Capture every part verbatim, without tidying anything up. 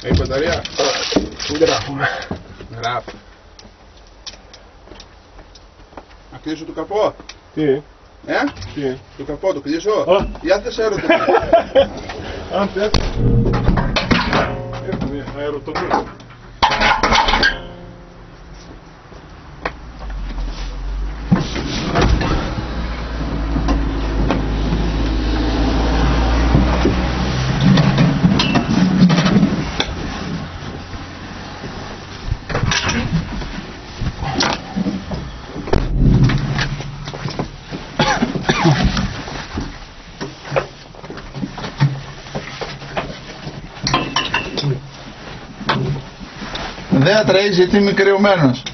Έχει μπαταρία. Πού γράφουμε. Γράφει. Να κλείσω το καπό. Τι. Ε, Τι. το καπό το κλείσω. Α. Για θες έρωτα. Αν θες. Έχουμε αεροτομή. Δεν ατρέχει γιατί είμαι κρυωμένος.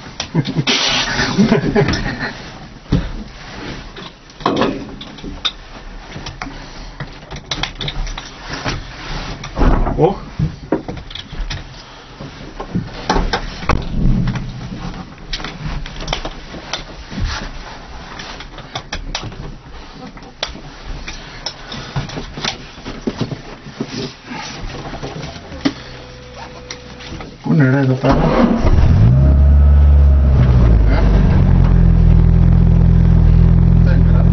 Οχ. Πού είναι ρε εδώ πέρα. Ε? Δεν γράφει.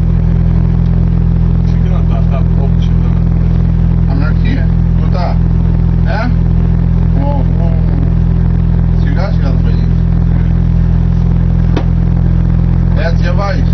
Ξεκινά τα αυτά που όπως εδώ. Αναρχία. Κοντά. Ε? Ω, ω. Σιγά σιγά θα φαγεί. Έτσι διαβάζεις.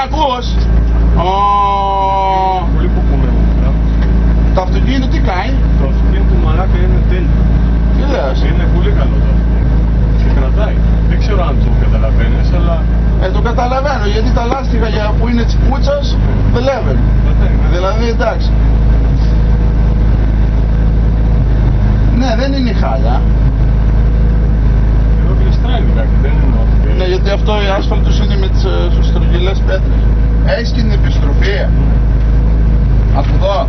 ακούς? Ω, Πολύ που πούμε. το αυτοκίνητο τι κάνει? Το αυτοκίνητο του Μαράκα είναι τέλειο. Τι λες? Είναι πολύ καλό το αυτοκίνητο. Και κρατάει. Δεν ξέρω αν το καταλαβαίνεις, αλλά Ε, το καταλαβαίνω γιατί τα λάστιχα για που είναι της πούτσας δουλεύουν. κρατάει. Δηλαδή εντάξει. Ναι, δεν είναι η χάλια. Εδώ γλιστράει λιγάκι, δεν είναι ότι... Ναι, γιατί αυτό η άσφαλτος είναι με τις ε, στρογγυλές πέτρες. Έχεις και την επιστροφή. Από εδώ.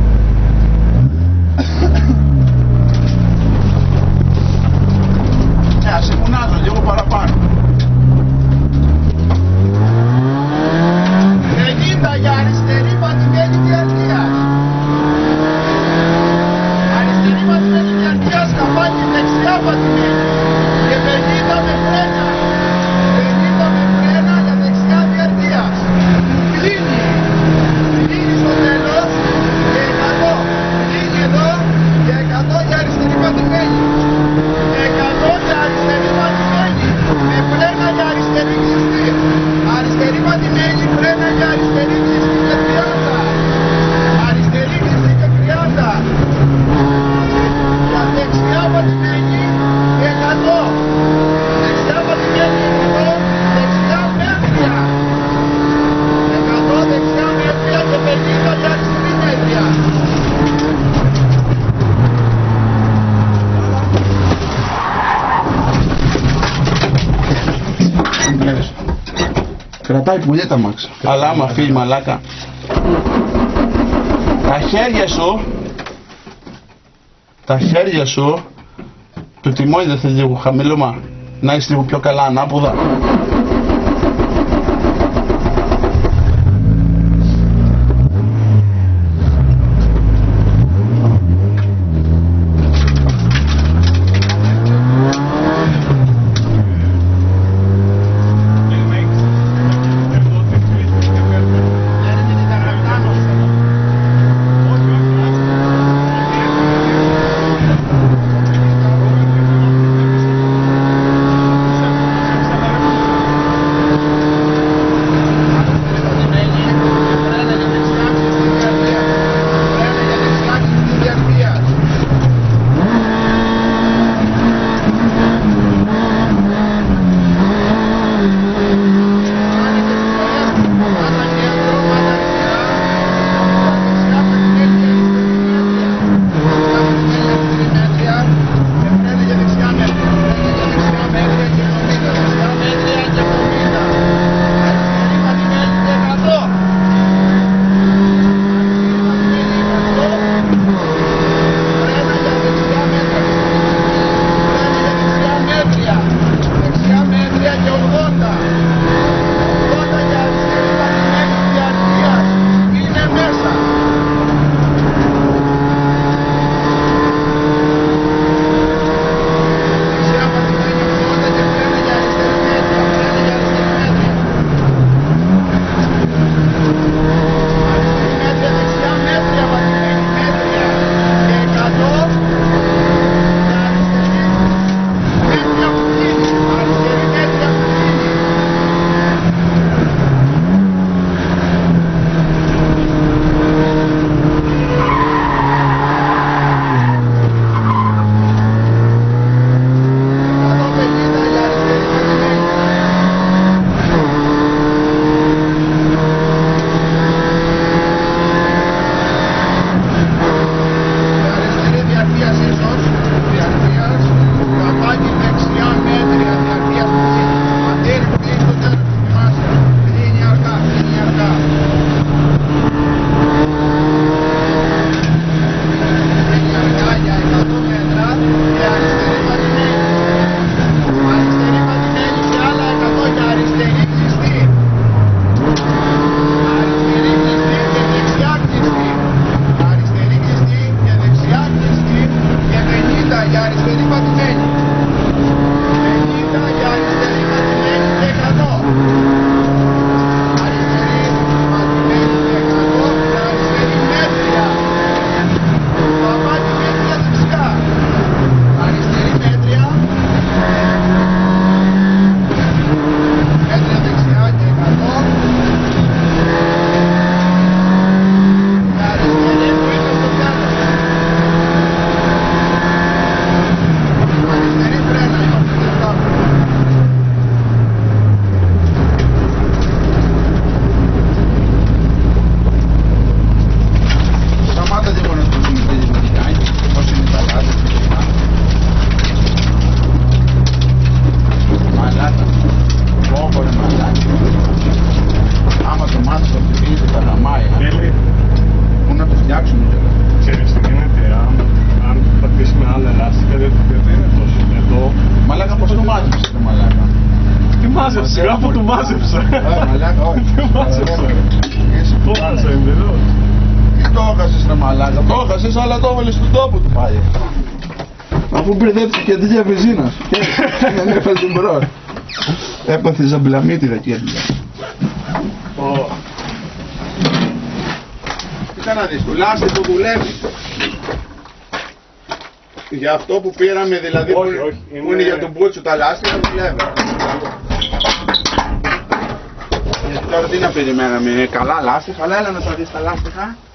Ναι, ας ήμουνάζω λίγο παραπάνω. πενήντα για αριστερή πατημένη διαρκείας. Αριστερή πατημένη διαρκείας, καπάκι δεξιά πατημένη. Και πενήντα με φρένα. πενήντα με φρένα για δεξιά διαρκείας. Κλείνει. Κλείνει στο τέλος και εκατό. Κλείνει εδώ και εκατό για αριστερή πατημένη. εκατό για αριστερή πατημένη. Με φρένα για αριστερή κλειστή. Αριστερή πατημένη, φρένα για αριστερή κλειστή και τριάντα. Αριστερή κλειστή και τριάντα. Για δεξιά πατημένη εκατό. Δεξιά πατημένη εκατό. Δεξιά μέτρια. εκατό δεξιά μέτρια και πενήντα για αριστερή μέτρια. Κρατάει πολύ τα μάξα. Αλλά άμα φύγει μαλάκα. Τα χέρια σου, τα χέρια σου, το τιμόνι δεν θέλει λίγο χαμηλώμα, να είσαι λίγο πιο καλά ανάποδα. Δεν μάτσεσαι. Το έχασε εντελώς. Τι το έχασες ρε μαλάκα, το έχασες αλλά το έβαλες στον τόπο του πάλι. Αφού μπερδεύτηκε και αντί για βενζίνας. Δεν έφερε την μπρος. Έπαθε ζαμπλαμίτιδα και έντυλα. Κοίτα να δεις, το λάστιχο δουλεύει. Για αυτό που πήραμε δηλαδή Όχι, που, όχι, που είναι... είναι για τον μπούτσο τα λάστιχα δουλεύει. Γιατί τώρα τι να περιμέναμε, είναι καλά λάστιχα, αλλά έλα να τα δεις τα λάστιχα.